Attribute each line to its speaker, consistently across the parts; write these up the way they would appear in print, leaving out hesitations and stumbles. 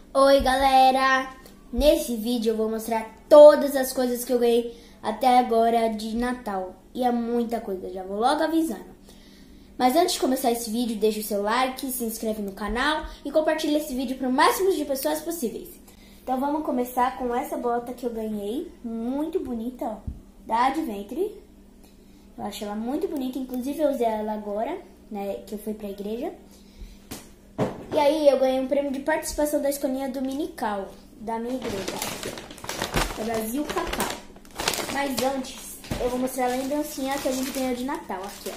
Speaker 1: Oi galera, nesse vídeo eu vou mostrar todas as coisas que eu ganhei até agora de Natal. E é muita coisa, já vou logo avisando. Mas antes de começar esse vídeo, deixa o seu like, se inscreve no canal e compartilha esse vídeo para o máximo de pessoas possíveis. Então vamos começar com essa bota que eu ganhei, muito bonita, ó, da Adventure. Eu acho ela muito bonita, inclusive eu usei ela agora, né, que eu fui pra igreja. E aí eu ganhei um prêmio de participação da escolinha dominical da minha igreja, da Brasil Cacau. Mas antes, eu vou mostrar a lembrancinha que a gente ganhou de Natal, aqui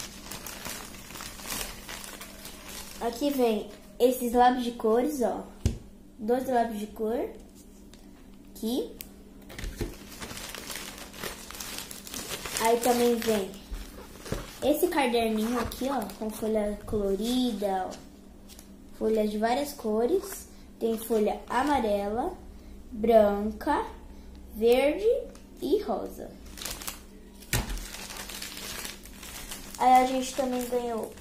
Speaker 1: ó. Aqui vem esses lápis de cores, ó, 2 lápis de cor, aqui. Aí também vem esse caderninho aqui, ó, com folha colorida, ó. Folhas de várias cores, tem folha amarela, branca, verde e rosa. Aí a gente também ganhou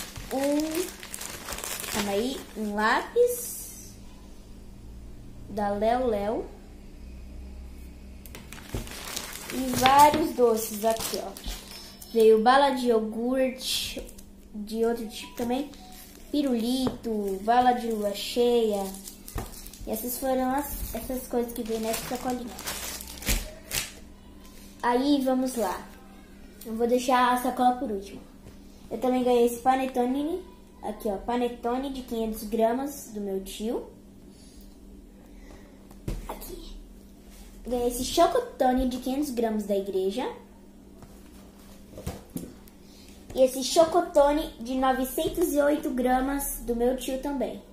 Speaker 1: um lápis da Léo Léo e vários doces aqui, ó. Veio bala de iogurte, de outro tipo também, pirulito, bala de lua cheia. E essas foram essas coisas que veio nessa sacolinha. Aí, vamos lá. Eu vou deixar a sacola por último. Eu também ganhei esse panetone, aqui ó, panetone de 500 gramas do meu tio. Aqui. Ganhei esse chocotone de 500 gramas da igreja. E esse chocotone de 908 gramas do meu tio também.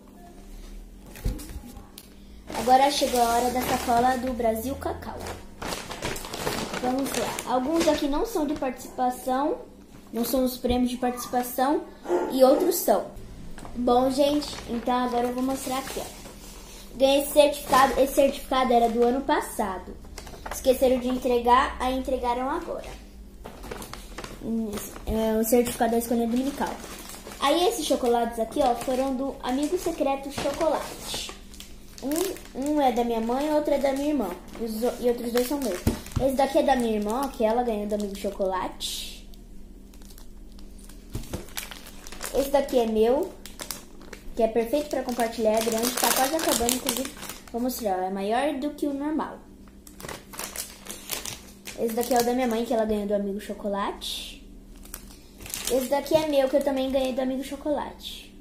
Speaker 1: Agora chegou a hora da sacola do Brasil Cacau. Vamos lá. Alguns aqui não são de participação, não são os prêmios de participação e outros são. Bom, gente, então agora eu vou mostrar aqui, ó. Ganhei esse certificado. Esse certificado era do ano passado. Esqueceram de entregar, aí entregaram agora. O certificado da escolinha dominical. Aí esses chocolates aqui, ó, foram do Amigo Secreto Chocolate. Um é da minha mãe, outro é da minha irmã. E outros 2 são meus. Esse daqui é da minha irmã, que ela ganhou do Amigo Chocolate. Esse daqui é meu, que é perfeito pra compartilhar, é grande, tá quase acabando, inclusive. Vou mostrar, ó, é maior do que o normal. Esse daqui é o da minha mãe, que ela ganhou do Amigo Chocolate. Esse daqui é meu, que eu também ganhei do Amigo Chocolate.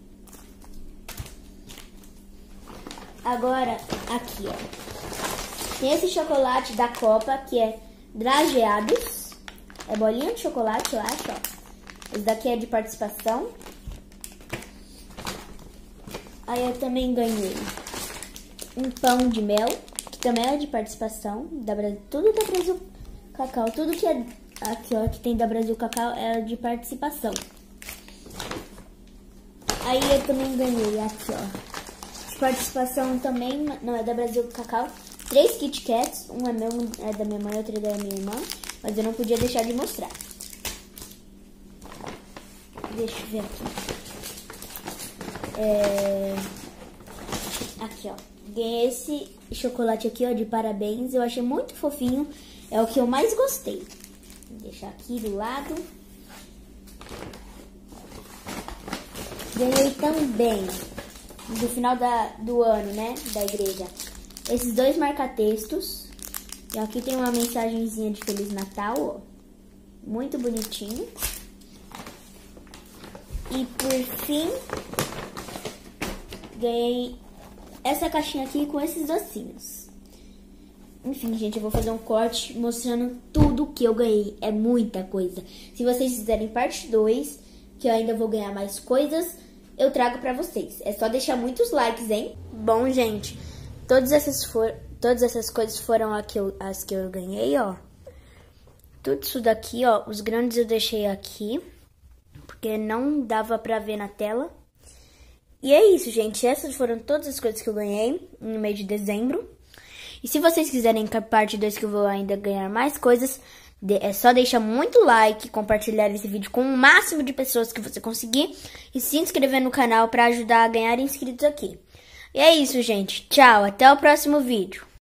Speaker 1: Agora, aqui, ó. Tem esse chocolate da Copa, que é drageados. É bolinha de chocolate, eu acho, ó. Esse daqui é de participação. Aí eu também ganhei um pão de mel, que também é de participação. Tudo da Brasil Cacau, tudo que é aqui, ó, que tem da Brasil Cacau é de participação. Aí eu também ganhei aqui, ó, de participação também, não é da Brasil Cacau, 3 Kit Kats, um é meu, é da minha mãe, outro é da minha irmã, mas eu não podia deixar de mostrar. Deixa eu ver aqui. Aqui, ó, ganhei esse chocolate aqui, ó, de parabéns, eu achei muito fofinho. É o que eu mais gostei. Vou deixar aqui do lado. Ganhei também, no final do ano, né, da igreja, esses 2 marca-textos. E aqui tem uma mensagenzinha de Feliz Natal, ó. Muito bonitinho. E por fim, ganhei essa caixinha aqui com esses docinhos. Enfim, gente, eu vou fazer um corte mostrando tudo que eu ganhei. É muita coisa. Se vocês fizerem parte 2, que eu ainda vou ganhar mais coisas, eu trago pra vocês. É só deixar muitos likes, hein? Bom, gente, todas essas coisas foram as que eu ganhei, ó. Tudo isso daqui, ó, os grandes eu deixei aqui, porque não dava pra ver na tela. E é isso, gente. Essas foram todas as coisas que eu ganhei no mês de dezembro. E se vocês quiserem parte 2, que eu vou ainda ganhar mais coisas, é só deixar muito like, compartilhar esse vídeo com o máximo de pessoas que você conseguir e se inscrever no canal para ajudar a ganhar inscritos aqui. E é isso, gente. Tchau, até o próximo vídeo.